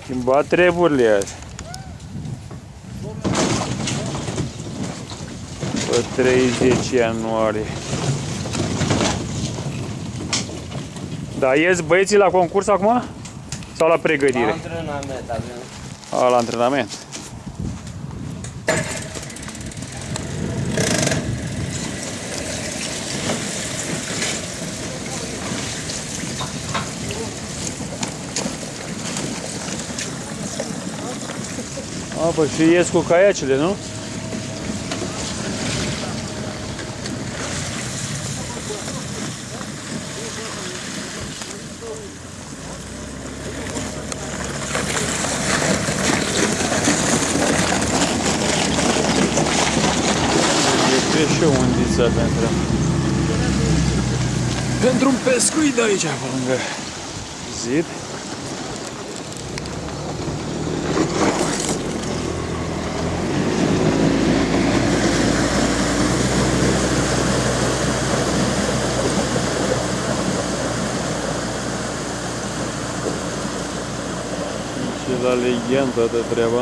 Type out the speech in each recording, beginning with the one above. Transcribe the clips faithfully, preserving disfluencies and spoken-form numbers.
Schimba treburile azi. Pe treizeci ianuarie. Da, ies băieții la concurs acum? Sau la pregătire? La antrenament avem. A, la antrenament. A, păi și ies cu caiacele, nu? E și o undiță pentru, pentru un pescuit de aici, pe lângă zid. Și la legendă de treaba.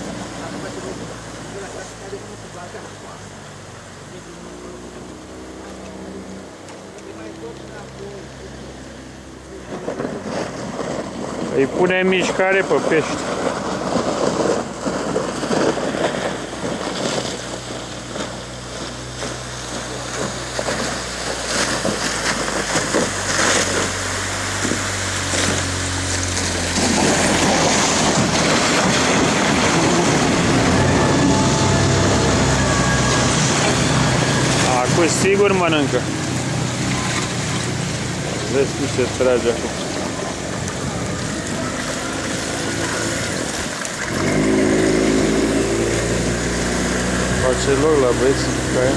Îi pune în mișcare pe pești. Acum sigur mănâncă. Vezi cum se trage acum. Face loc la băieți ca el.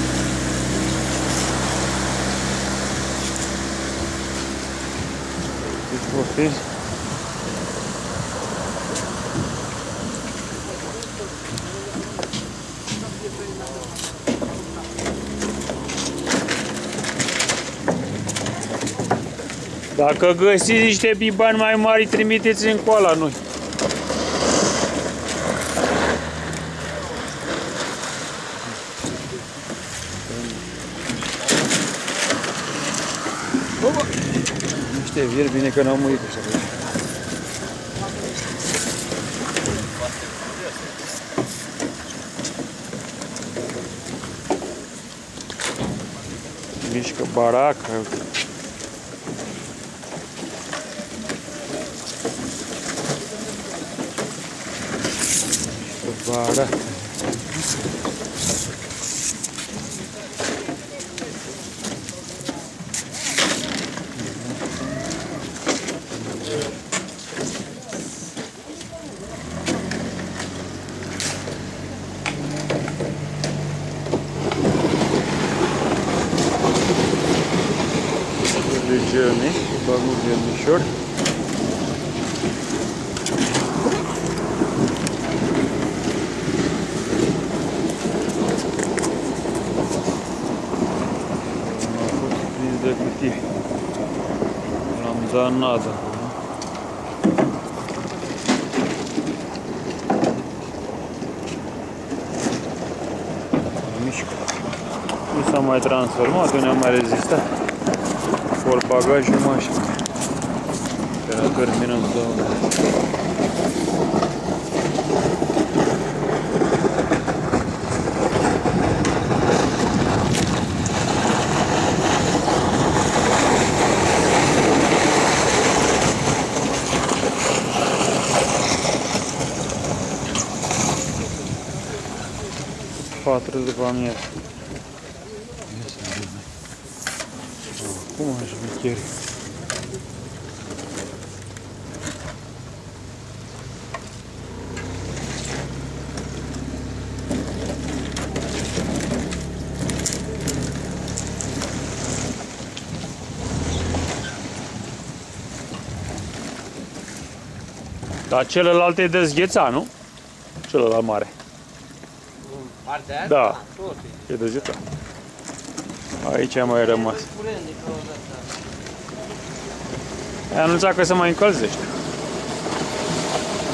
Deci vor fi. Dacă găsiți niște bibani mai mari, trimiteți încoa la noi. Niște vieri, bine că n-au murit așa. Mișcă baraca. Mișcă baraca. Gărmi, bagul gărmișor. Am fost prins de cutie. L-am zanat acolo. Mișcă. Nu s-a mai transformat, nu ne-a mai rezistat. Por bagajul mașinii. Temperatură minus două. Patru după amiază. Cum aș șmecheri? Dar celălalt e dezghețat, nu? Celălalt mare. Partea aia? Da, e dezghețat. Aici a mai rămas. Ai anunțat că se mai încălzește.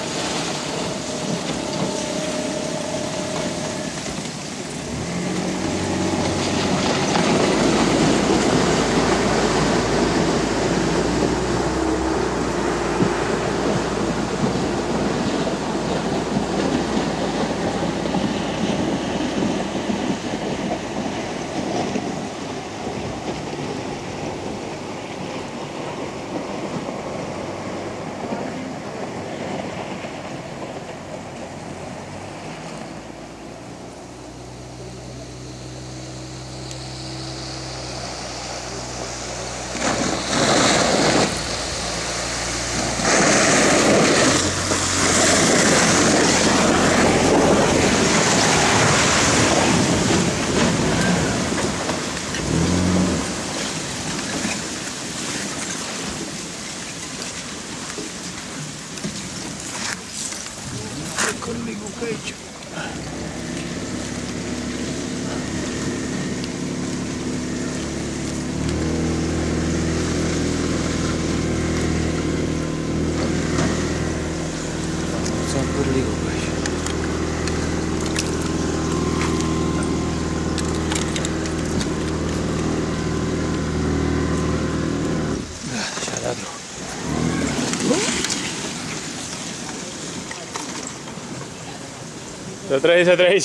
Să trăiți, să trăiți!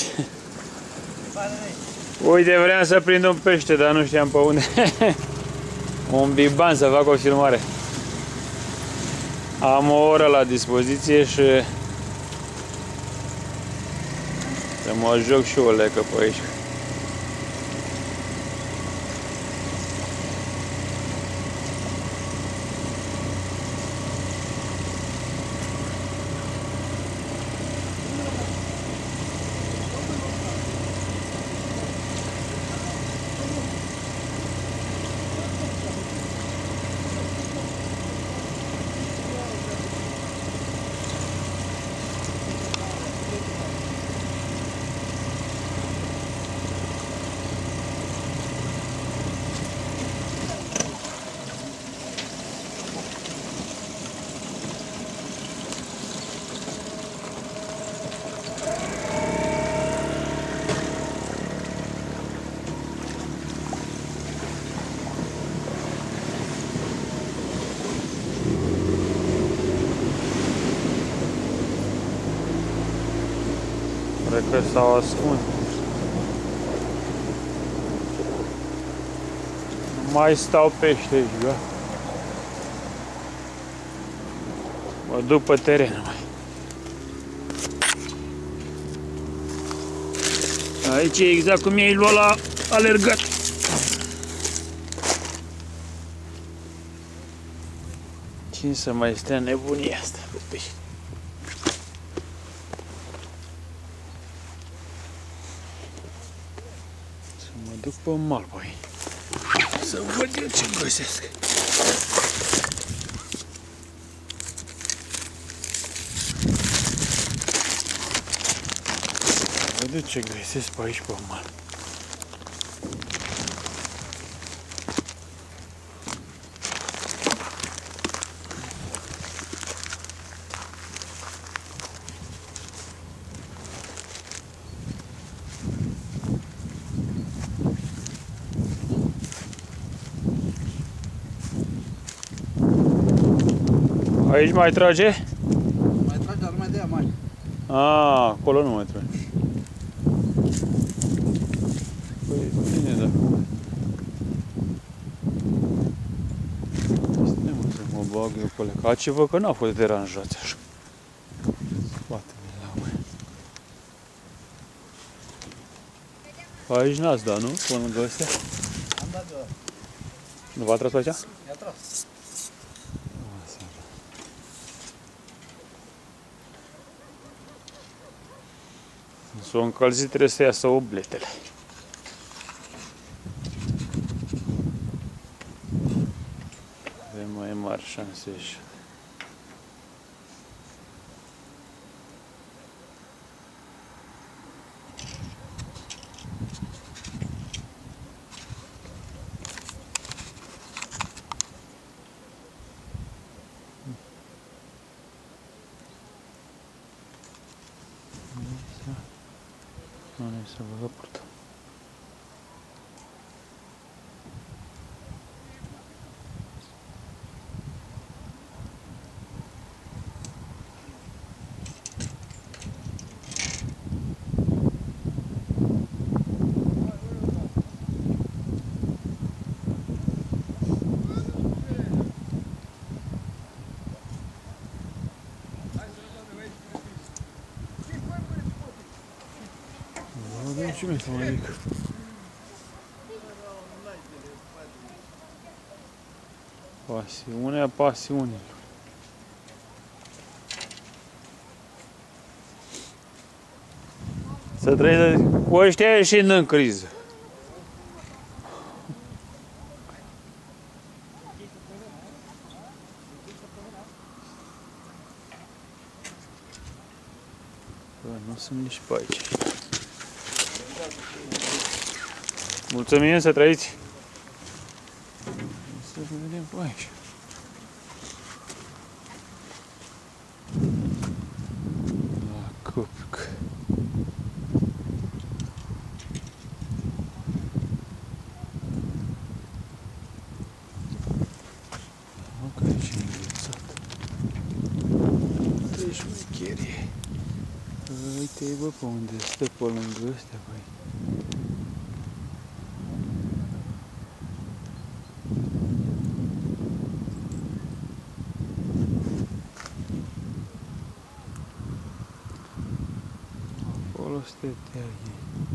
Uite, vreau să prind un pește, dar nu știam pe unde. Un biban să fac o filmare. Am o oră la dispoziție și să mă joc și o lecă pe aici. Cred că s-au ascuns. Nu mai stau pește aici, da? Mă duc pe teren mai. Aici e exact cum i-ai luat la alergat. Cine să mai stea nebunia asta pe pește? Mă duc pe mal, băi. Să văd eu ce găsesc. Văd eu ce găsesc pe aici pe mal. Aici mai trage? Mai trage, dar nu mai dea mai. A, acolo nu mai trage. Păi, bine, da. Stai mă să mă bag eu pe leca. Ce văd că n-au fost deranjați așa. Bate-mi la mâine. Aici n-ați dat, nu? Până lângă astea? Am dat eu. Nu v-a tras pe aici? Mi-a tras. S-o încălzit, trebuie să iasă obletele. Avem mai mari șanse și... Nu ne să vă raportăm. Ce mi-e să mă ridic? Pasiunea pasiunilor. Să trăiesc cu ăștia ieșind în criză. Bă, nu sunt nici pe aici. Mulțumim, să trăiți! Să vedem pe aici. La cupc. Nu că aici e înghețat. Treci șmecherie. Uite-i bă pe unde stă pe lângă ăstea, băi. Acolo stătea ei.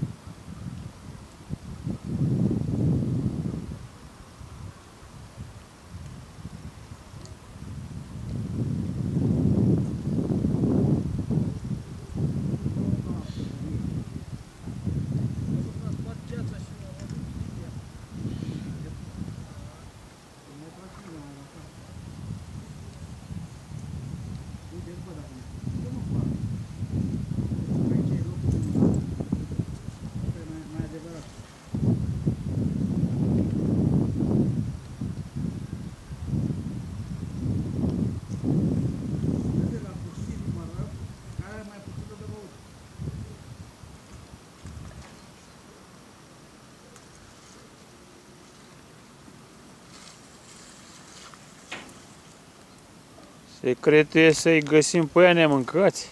Secretul e să-i găsim pe ea nemâncați.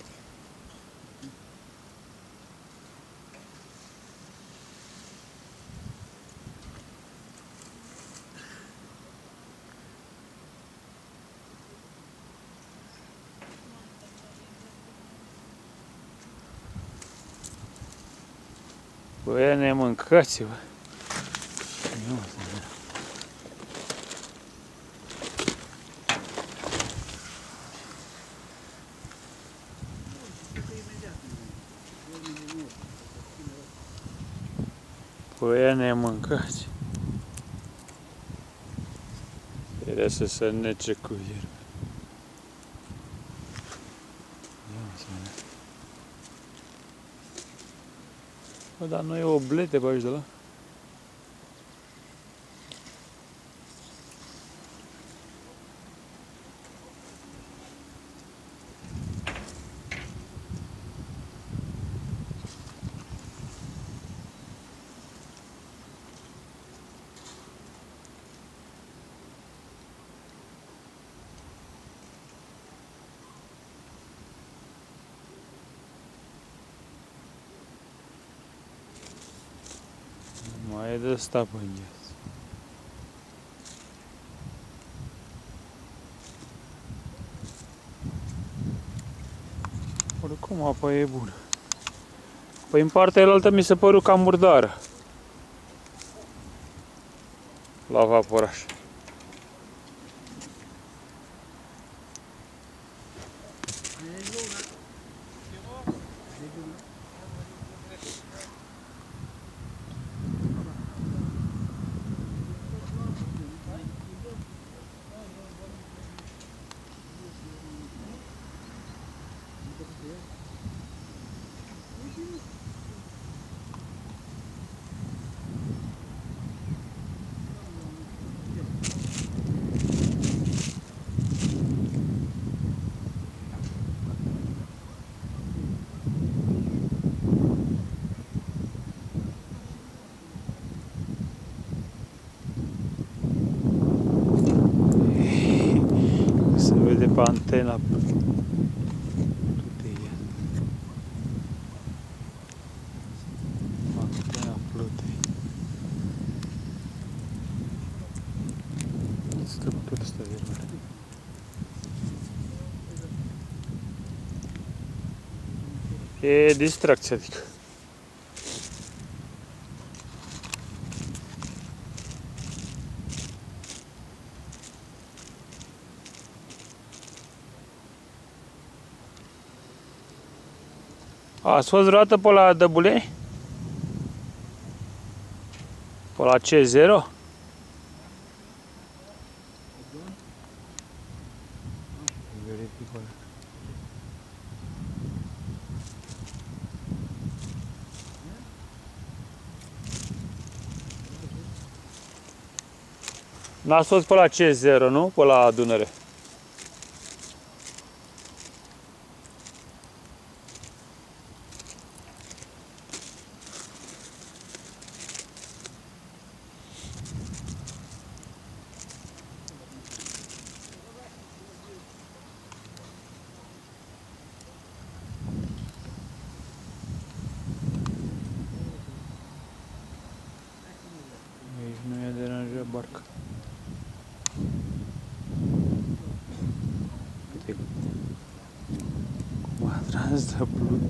Pe ea nemâncați, bă. Pe ea nemâncați. Era să se nece cu ierbe. Bă, dar nu e o blete pe aici de la? Mai e de ăsta pe îngheț. Oricum apa e bună. Păi în partea elaltă mi se păru cam murdară. La vaporaș. Se vede pe antena plutei. Antena plutei. Structuri ăsta de mare. E distracție, adică. Ați fost vreodată pe la Dăbuleni? Pe la C zero? N-ați fost pe la C zero, nu? Pe la Dunăre. parcă. Uite cum a tras de plut.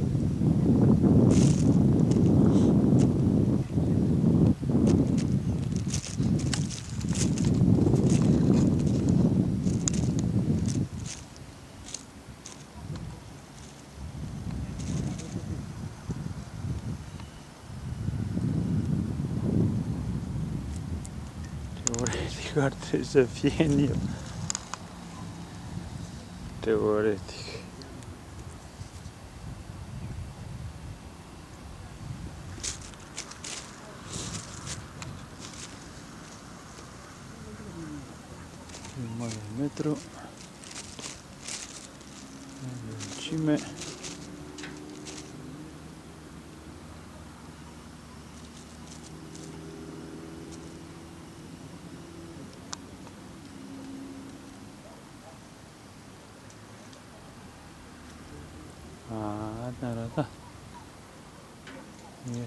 Teoretic ar trebui să fie în el. Teoretic. Jumătate de metru. Adâncime. Ah, ne arăta. Yes.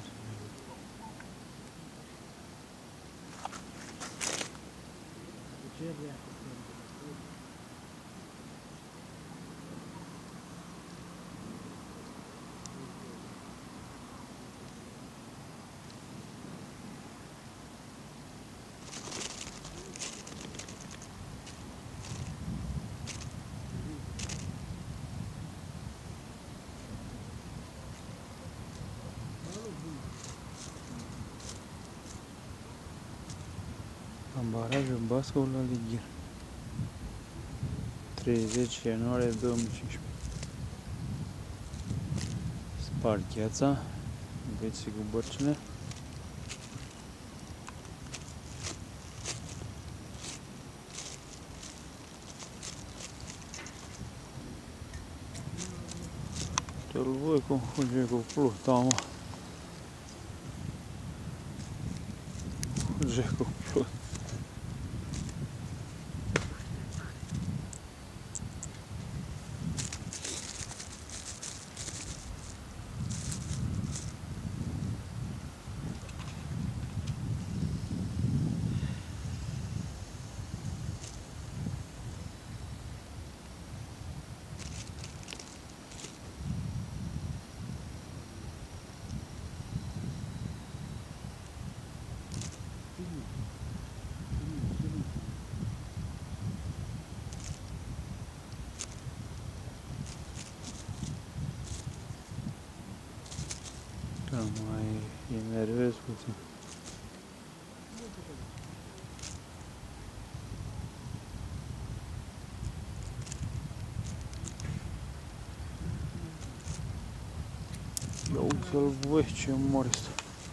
În barajul Bascov la Lighir. treizeci ianuarie două mii cincisprezece. Spar gheața, veți cu bărcile. Te-l voi cum fuge cu pluta, mă. Fuge cu pluta. Că mai enervez puțin. Ia uite-l voi ce mor este.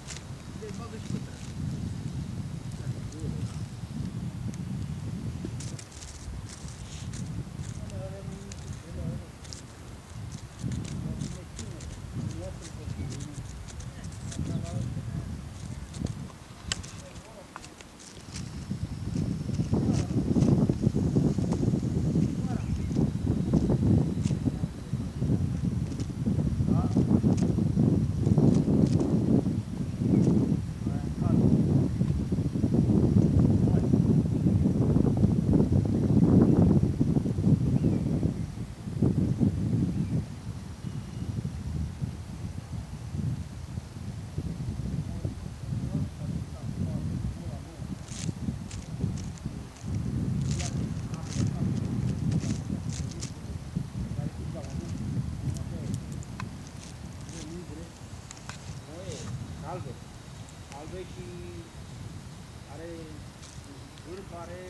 Albe. Albe și are vârf, are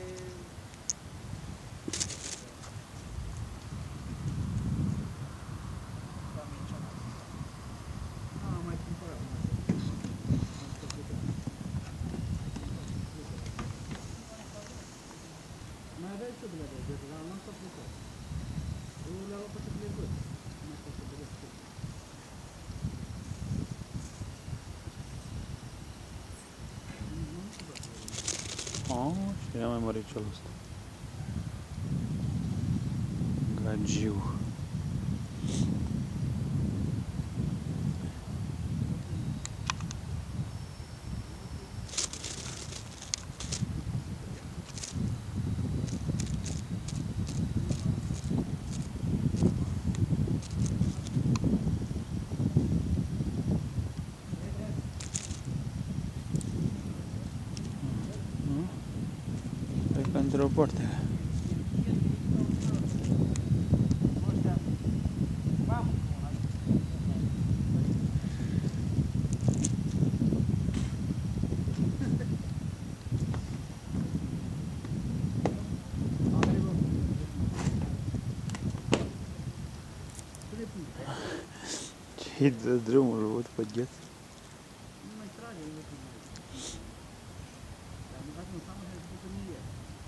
mai cumpărat. Mai aveai și de de la noi s-a plecat. Eu le-am luat pe să plecat. Nu pot să vedeți. Oh, și era mai mare celul ăsta. Gagiu. într-o parte. Ce-i dă drumul, văd pe gheț. Nu mai trage, nu mai Dar măcar nu înseamnă că ai făcut mie.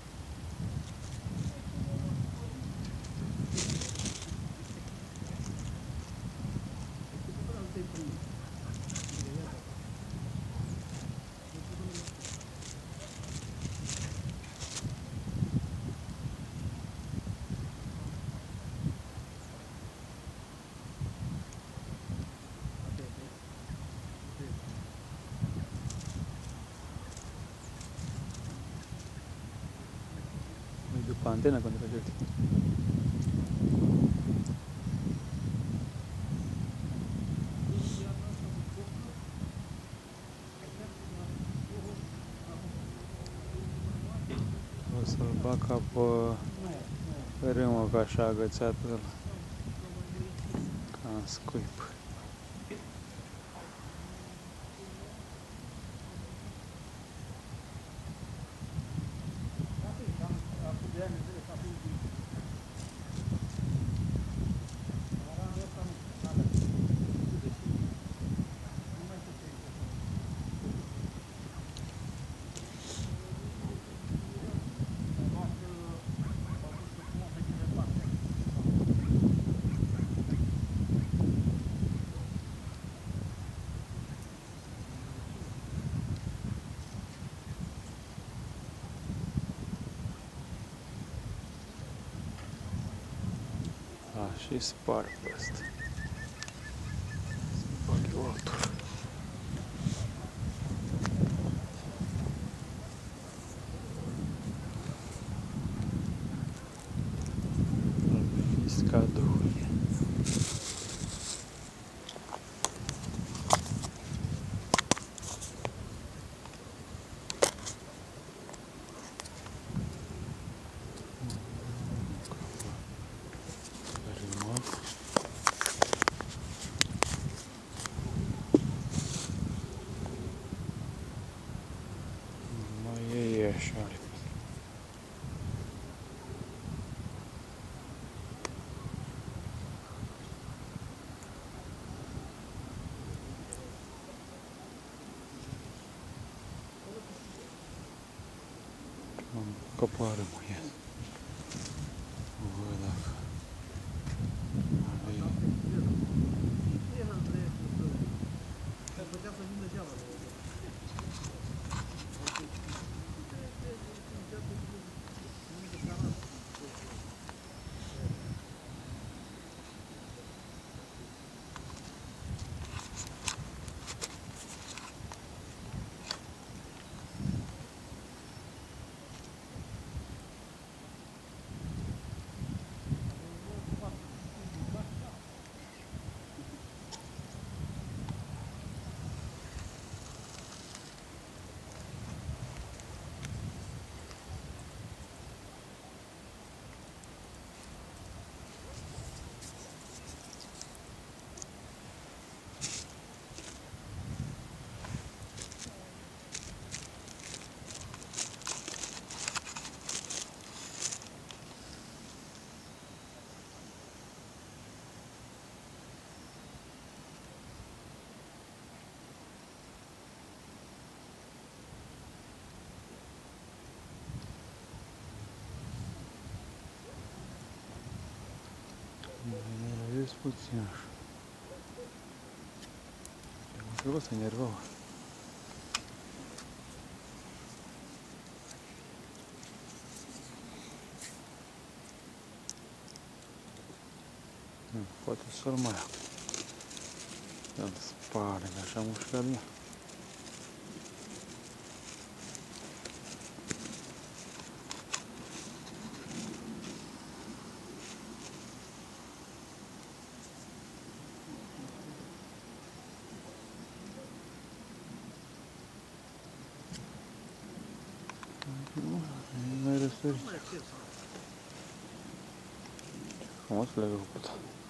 După antena când trage. O să-l bag ca pe râmă, ca așa agățat ăla. Ca în scuip. A, și spar pe ăsta. Bag eu altul. Fiscadouie. Mai e așa. Copoară mă ia. Văd dacă are... Ar putea să vin degeaba. Enervez puțin așa. Mă trebuie să enervau. Nu, poate să-l mai iau. Îl spare, că așa mușcă bine. Nu mai răsărit. Frumos le-ai făcut.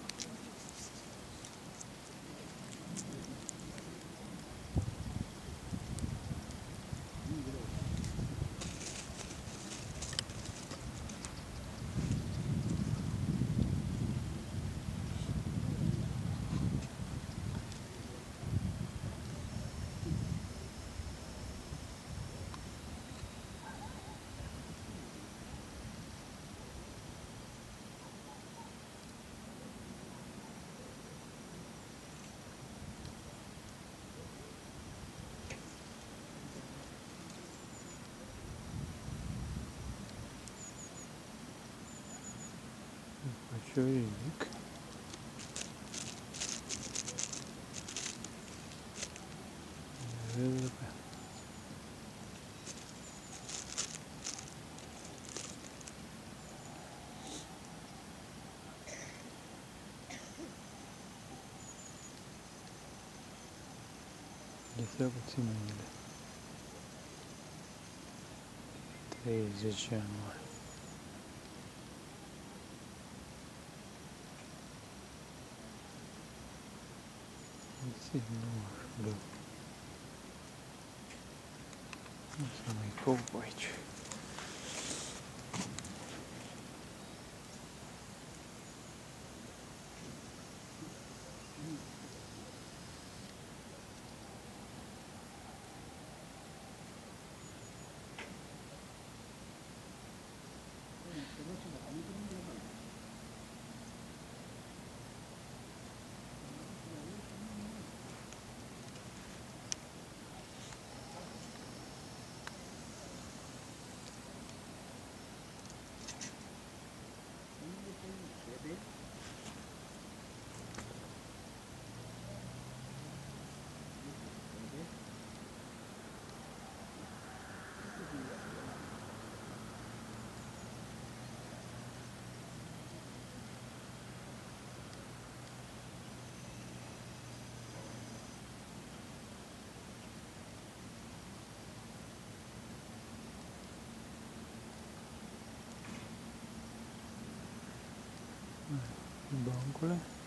Ce ridic. Vede pe. Lipsea puțin mâinile. treizeci ianuarie. Puțin, nu știu. Nu să mai cop aici. Bancule.